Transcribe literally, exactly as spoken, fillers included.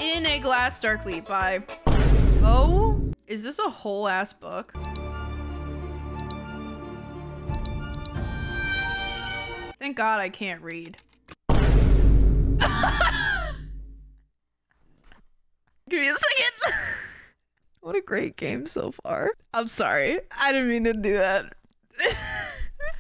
In a Glass Darkly by... Oh, is this a whole ass book? Thank God I can't read. Give me a second. What a great game so far. I'm sorry. I didn't mean to do that.